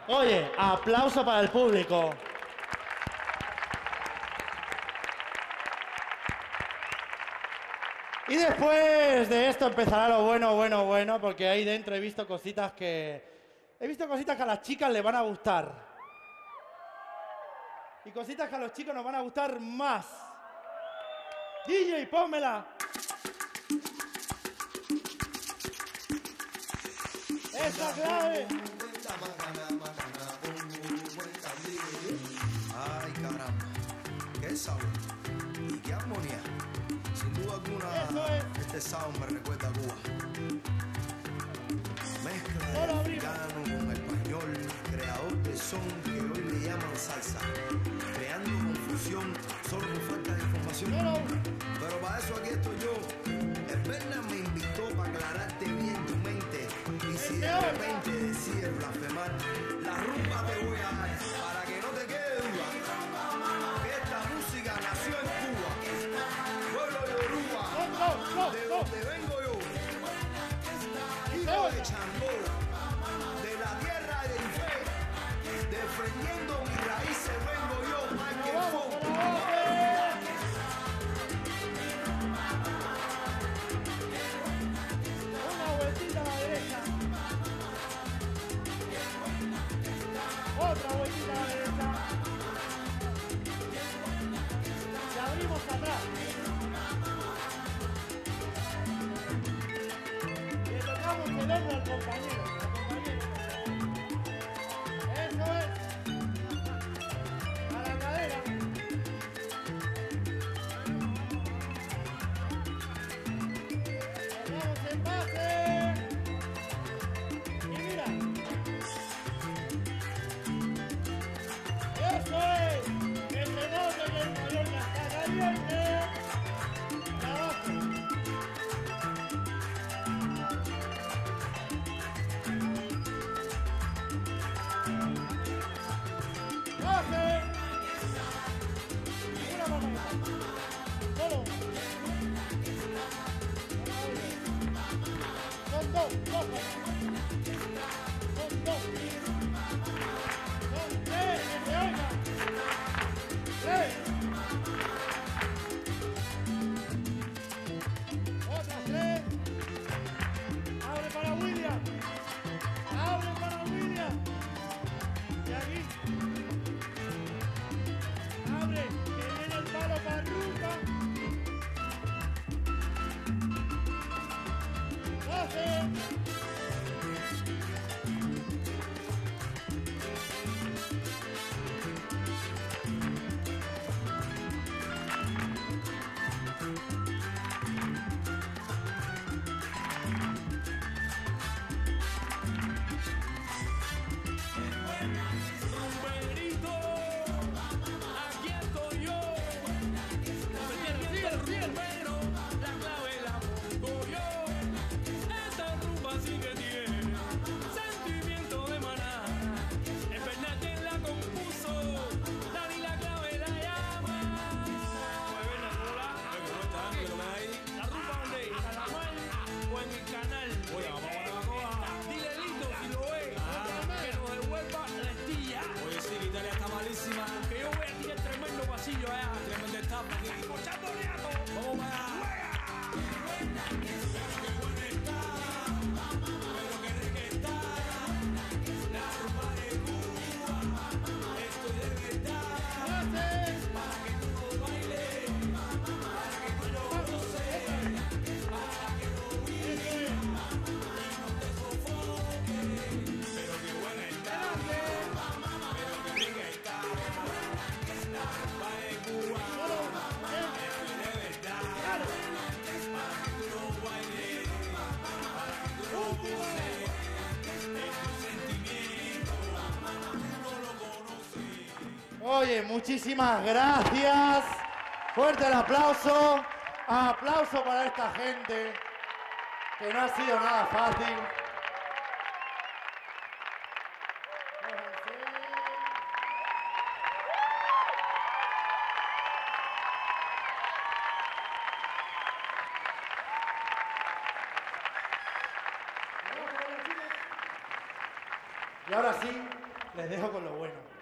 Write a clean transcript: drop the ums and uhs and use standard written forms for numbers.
Oye, aplauso para el público. Y después de esto empezará lo bueno, porque ahí dentro he visto cositas que... He visto cositas que a las chicas les van a gustar. Y cositas que a los chicos nos van a gustar más. DJ, pónmela. ¡Esa clave! Ay, caramba. Qué sabor y qué armonía. Sin duda alguna, este sound me recuerda a Cuba. Mezcla de africano con español, creador de son que hoy le llaman salsa. Creando confusión, solo por falta de información. Pero para eso aquí estoy yo. El Berna me invitó para aclararte bien tu mente. Y si de repente decides blasfemar, la rumba te voy a dar para que no te quede duda. Que esta música nació en Cuba, pueblo Yoruba, de donde vengo yo. Hijo de Changó, de la tierra del fe, defendiendo mis raíces vengo yo, Michael Fong. Otra vueltita a la derecha. Y abrimos atrás. Le tocamos el hombro al compañero. Eso es. A la cadera. Cerramos el pase. Y mira. ¡Eso es! ¡Que se note que el Mallorca está caliente! ¡Trabajo! ¡Pase! Una mano. Solo. Son dos. Son dos. Son tres. ¡Que se oiga! ¡Tres! Otras tres. Abre para William. Abre para William. Y aquí. Abre. Que viene el palo para Ruca. ¡Pase! Oye, muchísimas gracias. Fuerte el aplauso. Aplauso para esta gente, que no ha sido nada fácil. Y ahora sí, Les dejo con lo bueno.